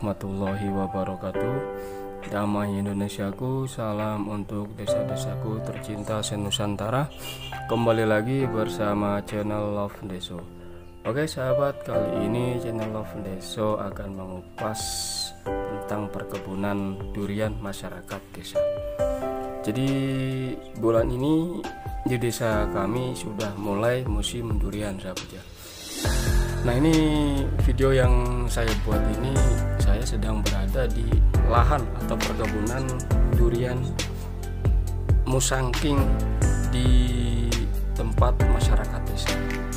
warahmatullahi wabarakatuh. Damai Indonesiaku, salam untuk desa-desaku tercinta senusantara. Kembali lagi bersama channel Love Deso. Oke sahabat, kali ini channel Love Deso akan mengupas tentang perkebunan durian masyarakat desa. Jadi bulan ini di desa kami sudah mulai musim durian sahabat ya. Nah, ini video yang saya buat ini, saya sedang berada di lahan atau perkebunan durian Musangking di tempat masyarakat desa.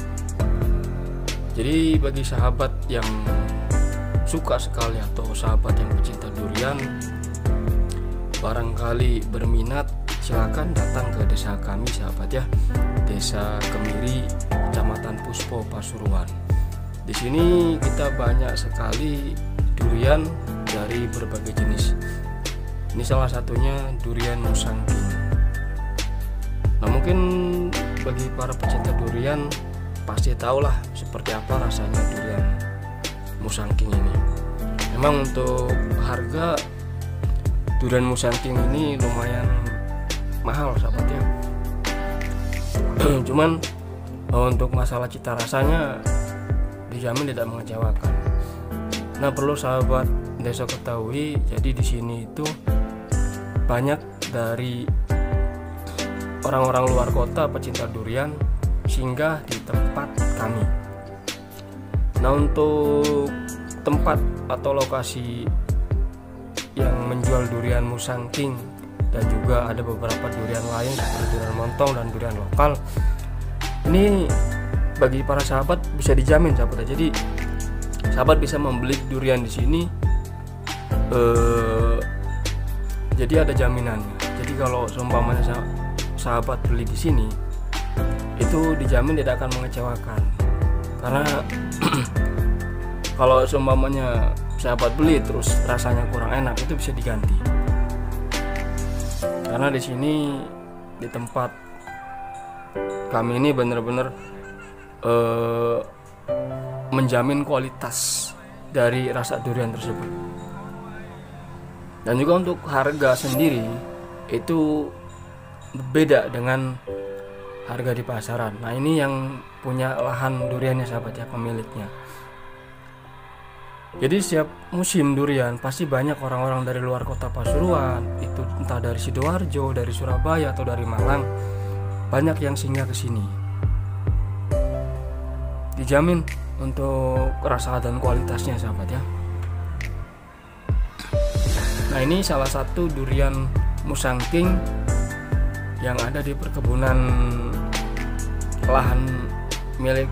Jadi bagi sahabat yang suka sekali atau sahabat yang pecinta durian, barangkali berminat, silakan datang ke desa kami sahabat ya, Desa Kemiri, Kecamatan Puspo, Pasuruan. Di sini kita banyak sekali durian dari berbagai jenis. Ini salah satunya durian Musangking. Nah, mungkin bagi para pecinta durian pasti tahulah seperti apa rasanya durian Musangking ini. Memang untuk harga durian Musangking ini lumayan mahal sahabat ya. Cuman untuk masalah cita rasanya dijamin tidak mengecewakan. Nah, perlu sahabat desa ketahui, jadi di sini itu banyak dari orang-orang luar kota pecinta durian singgah di tempat kami. Nah, untuk tempat atau lokasi yang menjual durian Musangking dan juga ada beberapa durian lain seperti durian montong dan durian lokal, ini bagi para sahabat bisa dijamin sahabat. Jadi sahabat bisa membeli durian di sini, jadi ada jaminannya. Jadi kalau seumpamanya sahabat beli di sini, itu dijamin tidak akan mengecewakan. Karena kalau seumpamanya sahabat beli terus rasanya kurang enak, itu bisa diganti. Karena di sini di tempat kami ini benar-benar menjamin kualitas dari rasa durian tersebut. Dan juga untuk harga sendiri itu berbeda dengan harga di pasaran. Nah, ini yang punya lahan duriannya sahabat ya, pemiliknya. Jadi setiap musim durian pasti banyak orang-orang dari luar kota Pasuruan, itu entah dari Sidoarjo, dari Surabaya atau dari Malang, banyak yang singgah ke sini. Dijamin untuk rasa dan kualitasnya sahabat ya. Nah, ini salah satu durian Musangking yang ada di perkebunan lahan milik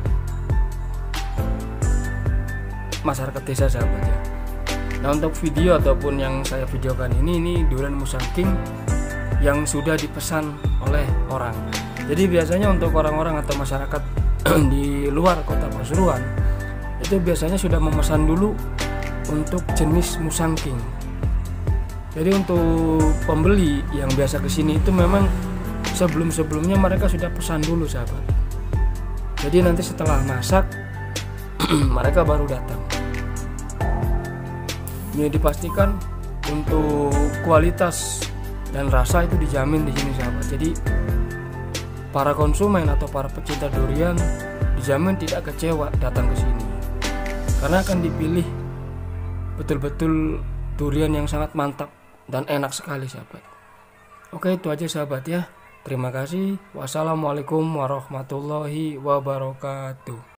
masyarakat desa sahabat ya. Nah, untuk video ataupun yang saya videokan ini durian Musangking yang sudah dipesan oleh orang. Jadi biasanya untuk orang-orang atau masyarakat di luar kota Pasuruan itu biasanya sudah memesan dulu untuk jenis Musangking. Jadi untuk pembeli yang biasa kesini itu memang sebelumnya mereka sudah pesan dulu sahabat. Jadi nanti setelah masak mereka baru datang. Ini dipastikan untuk kualitas dan rasa itu dijamin di sini sahabat. Jadi para konsumen atau para pecinta durian dijamin tidak kecewa datang ke sini, karena akan dipilih betul-betul durian yang sangat mantap dan enak sekali sahabat. Oke, itu aja sahabat ya. Terima kasih. Wassalamualaikum warahmatullahi wabarakatuh.